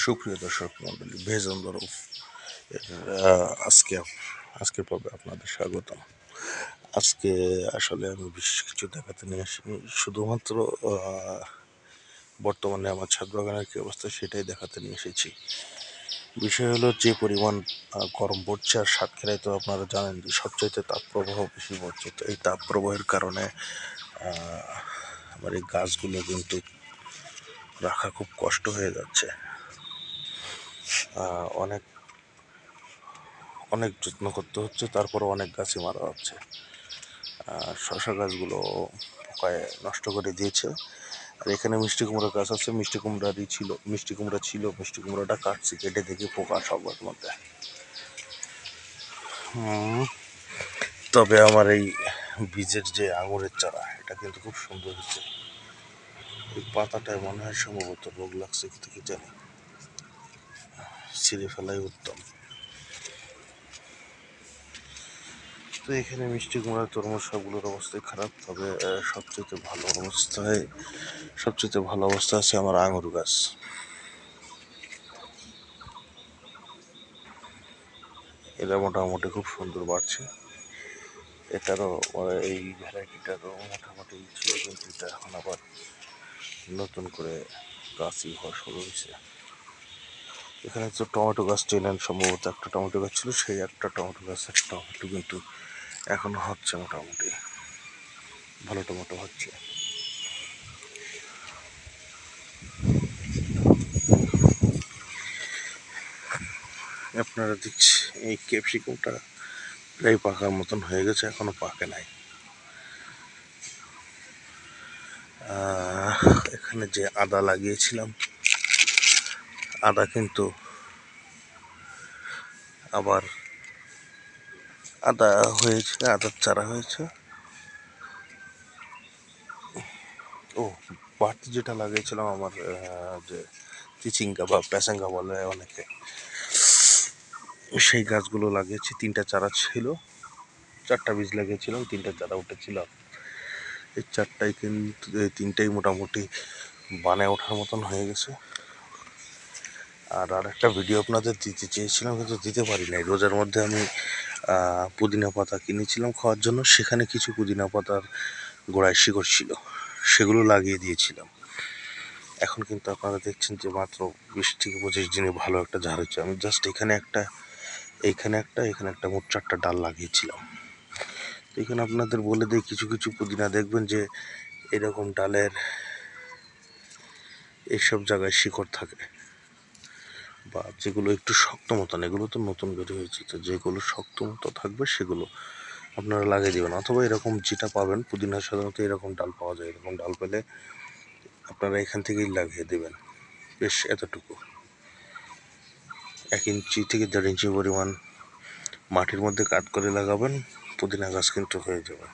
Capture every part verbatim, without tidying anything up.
সুপ্রিয় দর্শক মণ্ডলী, ভেজ অন দ্য রুফ এর আহ, আজকে আজকের পর্বে আপনাদের স্বাগতম। আজকে আসলে আমি বিশেষ কিছু দেখাতে নিয়ে আসিনি, শুধুমাত্র আহ, বর্তমানে আমার ছাদ বাগানের কী অবস্থা সেটাই দেখাতে নিয়ে এসেছি। বিষয় হলো, যে পরিমাণ আহ, গরম পড়ছে, আর সাতক্ষীরায় তো আপনারা জানেন যে সবচাইতে তাপপ্রবাহ বেশি পড়ছে। তো এই তাপপ্রবাহের কারণে আহ, আমার এই গাছগুলো কিন্তু রাখা খুব কষ্ট হয়ে যাচ্ছে। আহ, অনেক অনেক যত্ন করতে হচ্ছে, তারপরে অনেক গাছই মারা যাচ্ছে। আর শশা গাছগুলো পোকায় নষ্ট করে দিয়েছে। আর এখানে মিষ্টি কুমড়া গাছ আছে, মিষ্টি কুমড়ারই ছিল মিষ্টি কুমড়া ছিল মিষ্টি কুমড়াটা কাটছি, কেটে দেখি পোকা সবার মধ্যে। হুম, তবে আমার এই বীজের যে আঙুরের চারা, এটা কিন্তু খুব সুন্দর হচ্ছে। এই পাতাটায় মনে হয় সম্ভবত রোগ লাগছে, কিন্তু কি জানি, ছিঁড়ে ফেলাই উত্তম। তো এখানে মিষ্টি কুমড়া, তরমুজ সবগুলোর অবস্থাই খারাপ। তবে সবচেয়ে ভালো অবস্থায় সবচেয়ে ভালো অবস্থা আছে আমার আঙুর গাছ। এটা মোটামুটি খুব সুন্দর বাড়ছে। এটারও এই ভ্যারাইটিটারও মোটামুটি ছিল, কিন্তু এটা এখন আবার নতুন করে গাছই হওয়া শুরু হয়েছে। এখানে তো টমেটো গাছ চেনেন, সম্ভবত একটা টমেটো গাছ ছিল, সেই একটা টমেটো গাছের টমেটো কিন্তু এখনো হচ্ছে, মোটামুটি ভালো টমেটো হচ্ছে। আপনারা দেখছি এই ক্যাপসিকামটা প্রায় পাকার মতন হয়ে গেছে, এখনো পাকে নাই। এখানে যে আদা লাগিয়েছিলাম, আদা কিন্তু আবার আদা হয়েছে, আদার চারা হয়েছে। ও, বাড়তি যেটা লাগিয়েছিলাম আমার যে চিচিঙ্গা বা প্যাসাঙ্গা বলে অনেকে, সেই গাছগুলো লাগিয়েছি। তিনটা চারা ছিল, চারটা বীজ লাগিয়েছিলাম, তিনটা চারা উঠেছিল। এই চারটাই কিন্তু, এই তিনটাই মোটামুটি বানে ওঠার মতন হয়ে গেছে। আর আর একটা ভিডিও আপনাদের দিতে চেয়েছিলাম, কিন্তু দিতে পারি নাই। রোজার মধ্যে আমি পুদিনা পাতা কিনেছিলাম খাওয়ার জন্য, সেখানে কিছু পুদিনা পাতার গোড়ায় শিকড় ছিল, সেগুলো লাগিয়ে দিয়েছিলাম। এখন কিন্তু আপনারা দেখছেন যে মাত্র বিশ থেকে পঁচিশ দিনে ভালো একটা ঝাড় হচ্ছে। আমি জাস্ট এখানে একটা এইখানে একটা এখানে একটা মোট চারটা ডাল লাগিয়েছিলাম। এখানে আপনাদের বলে দিই, কিছু কিছু পুদিনা দেখবেন যে এরকম ডালের এইসব জায়গায় শিকড় থাকে, বা যেগুলো একটু শক্ত মতন, এগুলো তো নতুন বের হয়েছে, তো যেগুলো শক্ত মতো থাকবে সেগুলো আপনারা লাগিয়ে দেবেন। অথবা এরকম যেটা পাবেন, পুদিনা সাধারণত এরকম ডাল পাওয়া যায়, এরকম ডাল পেলে আপনারা এখান থেকেই লাগিয়ে দেবেন। বেশ এতটুকু এক ইঞ্চি থেকে দেড় ইঞ্চি পরিমাণ মাটির মধ্যে কাট করে লাগাবেন, পুদিনা গাছ কিন্তু হয়ে যাবে।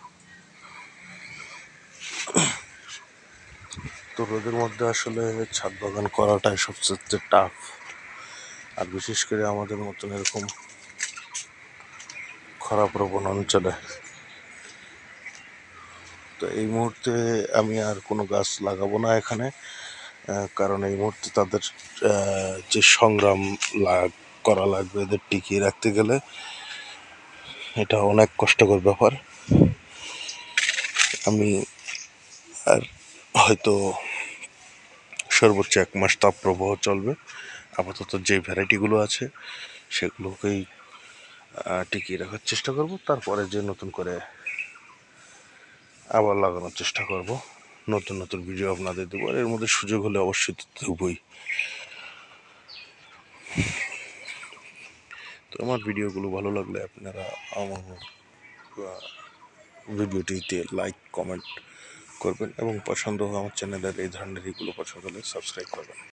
তো রোদের মধ্যে আসলে ছাদ বাগান করাটাই সবচেয়ে টাফ, আর বিশেষ করে আমাদের মতন এরকম খরাপ্রবণ অঞ্চলে। তো এই মুহূর্তে আমি আর কোনো গাছ লাগাবো না এখানে, কারণ এই মুহূর্তে তাদের যে সংগ্রাম লাগ করা লাগবে এদের টিকিয়ে রাখতে গেলে, এটা অনেক কষ্টকর ব্যাপার। আমি আর হয়তো সর্বোচ্চ এক মাস তাপপ্রবাহ চলবে। আপাতত যে ভ্যারাইটিগুলো আছে সেগুলোকেই টিকিয়ে রাখার চেষ্টা করব, তারপরে যে নতুন করে আবার লাগানোর চেষ্টা করব, নতুন নতুন ভিডিও আপনাদের দেবো। এর মধ্যে সুযোগ হলে অবশ্যই দেবই। তো আমার ভিডিওগুলো ভালো লাগলে আপনারা আমার ভিডিওটিতে লাইক কমেন্ট করবেন, এবং পছন্দ আমার চ্যানেলের এই ধরনের এগুলো পছন্দ হলে সাবস্ক্রাইব করবেন।